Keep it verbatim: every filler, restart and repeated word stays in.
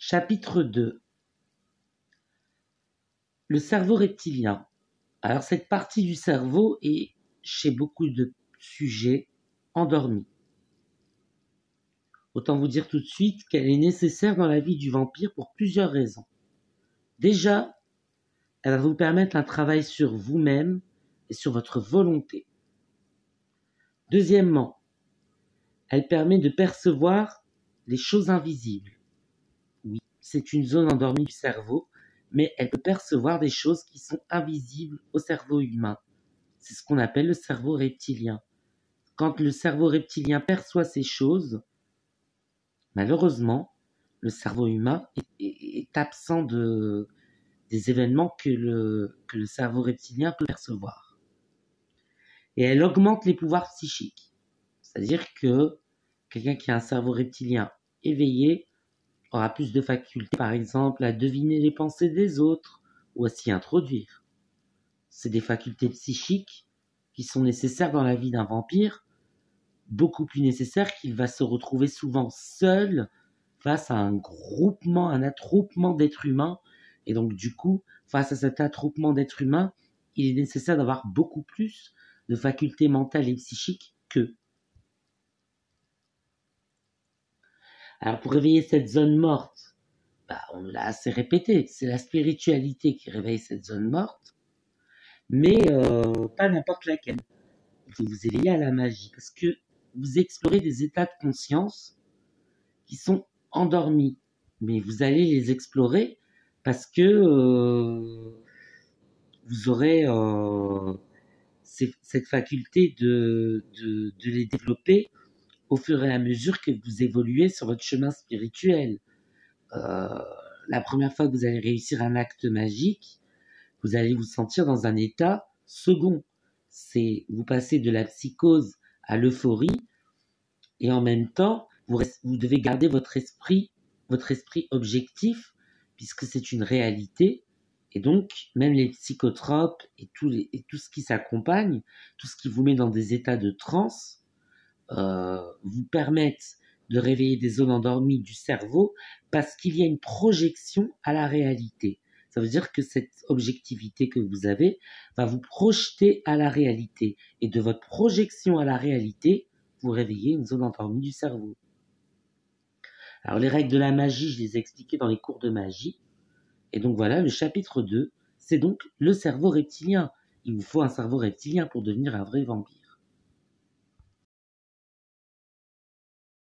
Chapitre deux. Le cerveau reptilien. Alors cette partie du cerveau est, chez beaucoup de sujets, endormie. Autant vous dire tout de suite qu'elle est nécessaire dans la vie du vampire pour plusieurs raisons. Déjà, elle va vous permettre un travail sur vous-même et sur votre volonté. Deuxièmement, elle permet de percevoir les choses invisibles. Oui, c'est une zone endormie du cerveau, mais elle peut percevoir des choses qui sont invisibles au cerveau humain. C'est ce qu'on appelle le cerveau reptilien. Quand le cerveau reptilien perçoit ces choses, malheureusement, le cerveau humain est, est, est absent de, des événements que le, que le cerveau reptilien peut percevoir. Et elle augmente les pouvoirs psychiques. C'est-à-dire que quelqu'un qui a un cerveau reptilien éveillé aura plus de facultés, par exemple, à deviner les pensées des autres ou à s'y introduire. C'est des facultés psychiques qui sont nécessaires dans la vie d'un vampire, beaucoup plus nécessaires qu'il va se retrouver souvent seul face à un groupement, un attroupement d'êtres humains. Et donc, du coup, face à cet attroupement d'êtres humains, il est nécessaire d'avoir beaucoup plus de facultés mentales et psychiques qu'eux. Alors, pour réveiller cette zone morte, bah, on l'a assez répété, c'est la spiritualité qui réveille cette zone morte, mais euh, pas n'importe laquelle. Il faut vous éveiller à la magie, parce que vous explorez des états de conscience qui sont endormis, mais vous allez les explorer parce que euh, vous aurez euh, ces, cette faculté de, de, de les développer au fur et à mesure que vous évoluez sur votre chemin spirituel. Euh, la première fois que vous allez réussir un acte magique, vous allez vous sentir dans un état second. C'est vous passez de la psychose à l'euphorie et en même temps, vous, vous devez garder votre esprit, votre esprit objectif puisque c'est une réalité. Et donc, même les psychotropes et tout, les, et tout ce qui s'accompagne, tout ce qui vous met dans des états de transe, euh, vous permettent de réveiller des zones endormies du cerveau parce qu'il y a une projection à la réalité. Ça veut dire que cette objectivité que vous avez va vous projeter à la réalité. Et de votre projection à la réalité, vous réveillez une zone endormie du cerveau. Alors les règles de la magie, je les ai expliquées dans les cours de magie. Et donc voilà, le chapitre deux, c'est donc le cerveau reptilien. Il vous faut un cerveau reptilien pour devenir un vrai vampire.